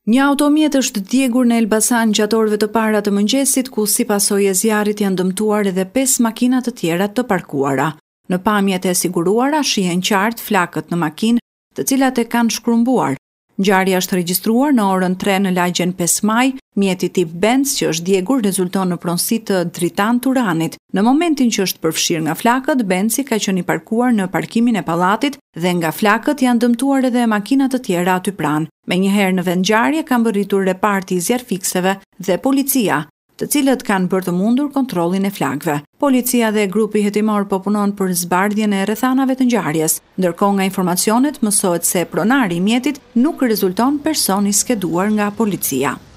Një automjet është djegur në Elbasan gjatë orëve të para të mëngjesit, ku si pasojë e zjarrit janë dëmtuar edhe 5 makina të tjera të parkuara. Në pamjet e siguruara shihen qartë flakët në makinë, të cilat e kanë shkrumbuar. Ngjarja është regjistruar në orën 3 në lagjen 5 maj, mjeti tip Benz që është djegur rezulton në pronësi të Dritan Turanit. Në momentin që është përfshirë nga flakët, Benzi ka qenë i parkuar në parkimin e pallatit dhe nga flakët janë dëmtuar edhe makina të tjera aty pranë. Menjëherë në vend ngjarje kanë mbërritur reparti i zjarrfikseve dhe policia, të cilët kanë bërë të mundur kontrollin e flakëve. Policia dhe grupi hetimor po punon për zbardhjen e rrethanave të ngjarjes, ndërkohë nga informacionet mësohet se pronari i mjetit nuk rezulton person i skeduar nga policia.